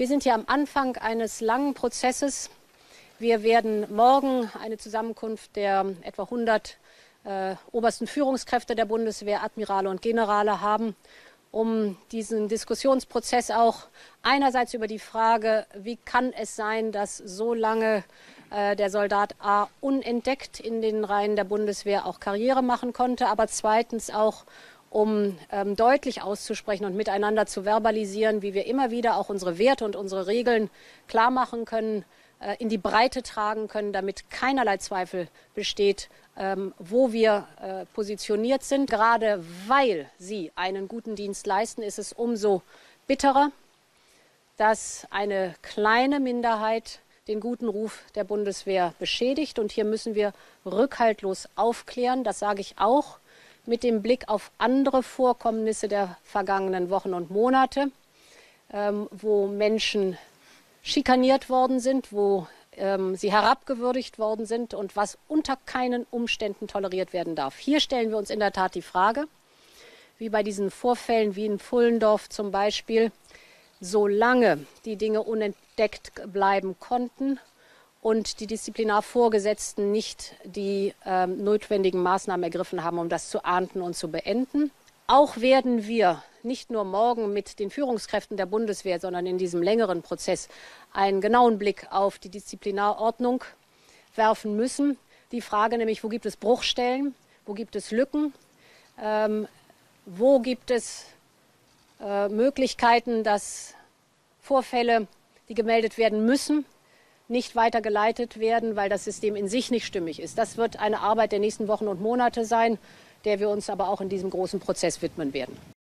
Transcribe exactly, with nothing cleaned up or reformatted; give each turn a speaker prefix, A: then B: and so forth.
A: Wir sind hier am Anfang eines langen Prozesses. Wir werden morgen eine Zusammenkunft der etwa hundert äh, obersten Führungskräfte der Bundeswehr, Admirale und Generale haben, um diesen Diskussionsprozess auch einerseits über die Frage, wie kann es sein, dass so lange äh, der Soldat A unentdeckt in den Reihen der Bundeswehr auch Karriere machen konnte, aber zweitens auch um ähm, deutlich auszusprechen und miteinander zu verbalisieren, wie wir immer wieder auch unsere Werte und unsere Regeln klar machen können, äh, in die Breite tragen können, damit keinerlei Zweifel besteht, ähm, wo wir äh, positioniert sind. Gerade weil sie einen guten Dienst leisten, ist es umso bitterer, dass eine kleine Minderheit den guten Ruf der Bundeswehr beschädigt. Und hier müssen wir rückhaltlos aufklären. Das sage ich auch mit dem Blick auf andere Vorkommnisse der vergangenen Wochen und Monate, ähm, wo Menschen schikaniert worden sind, wo ähm, sie herabgewürdigt worden sind und was unter keinen Umständen toleriert werden darf. Hier stellen wir uns in der Tat die Frage, wie bei diesen Vorfällen wie in Pfullendorf zum Beispiel, solange die Dinge unentdeckt bleiben konnten und die Disziplinarvorgesetzten nicht die äh, notwendigen Maßnahmen ergriffen haben, um das zu ahnden und zu beenden. Auch werden wir nicht nur morgen mit den Führungskräften der Bundeswehr, sondern in diesem längeren Prozess einen genauen Blick auf die Disziplinarordnung werfen müssen. Die Frage nämlich, wo gibt es Bruchstellen, wo gibt es Lücken, ähm, wo gibt es äh, Möglichkeiten, dass Vorfälle, die gemeldet werden müssen, nicht weitergeleitet werden, weil das System in sich nicht stimmig ist. Das wird eine Arbeit der nächsten Wochen und Monate sein, der wir uns aber auch in diesem großen Prozess widmen werden.